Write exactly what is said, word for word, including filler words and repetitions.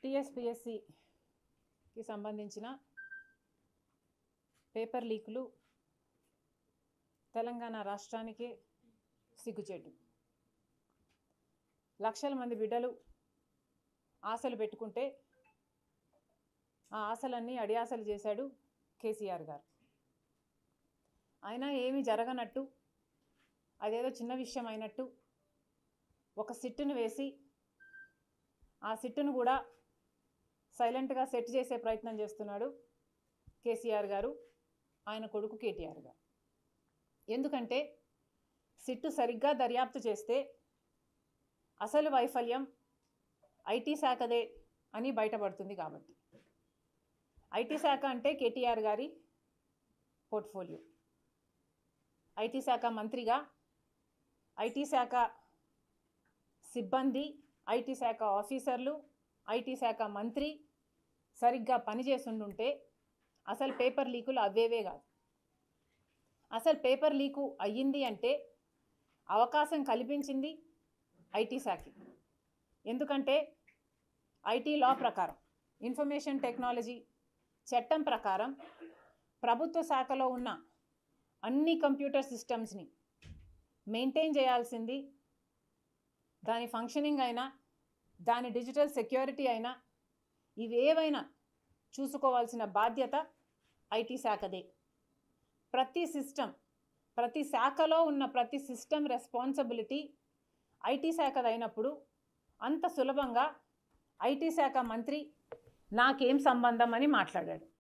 టీఎస్పీఎస్సికి సంబంధించిన పేపర్ లీకులు తెలంగాణ రాష్ట్రానికి సిగ్గుచేటు. లక్షల మంది బిడ్డలు ఆశలు పెట్టుకుంటే ఆ ఆశలన్నీ అడియాసలు చేశాడు కేసీఆర్ గారు. అయినా ఏమీ జరగనట్టు, అదేదో చిన్న విషయం అయినట్టు ఒక సిట్టును వేసి ఆ సిట్టును కూడా సైలెంట్గా సెట్ చేసే ప్రయత్నం చేస్తున్నాడు కేసీఆర్ గారు, ఆయన కొడుకు కేటీఆర్ గారు. ఎందుకంటే సిట్టు సరిగ్గా దర్యాప్తు చేస్తే అసలు వైఫల్యం ఐటీ శాఖదే అని బయటపడుతుంది. కాబట్టి ఐటీ శాఖ అంటే కేటీఆర్ గారి పోర్ట్ఫోలియో. ఐటీ శాఖ మంత్రిగా ఐటీ శాఖ సిబ్బంది, ఐటీ శాఖ ఆఫీసర్లు, ఐటీ శాఖ మంత్రి సరిగ్గా పనిచేస్తుండుంటే అసలు పేపర్ లీకులు అవేవే కాదు. అసలు పేపర్ లీకు అయ్యింది అంటే అవకాశం కల్పించింది ఐటీ శాఖ. ఎందుకంటే ఐటీ లా ప్రకారం, ఇన్ఫర్మేషన్ టెక్నాలజీ చట్టం ప్రకారం ప్రభుత్వ శాఖలో ఉన్న అన్ని కంప్యూటర్ సిస్టమ్స్ని మెయింటైన్ చేయాల్సింది, దాని ఫంక్షనింగ్ అయినా, దాని డిజిటల్ సెక్యూరిటీ అయినా, ఇవేవైనా చూసుకోవాల్సిన బాధ్యత ఐటీ శాఖదే. ప్రతి సిస్టమ్, ప్రతి శాఖలో ఉన్న ప్రతి సిస్టమ్ రెస్పాన్సిబిలిటీ ఐటీ శాఖదైనప్పుడు అంత సులభంగా ఐటీ శాఖ మంత్రి నాకేం సంబంధం అని మాట్లాడాడు.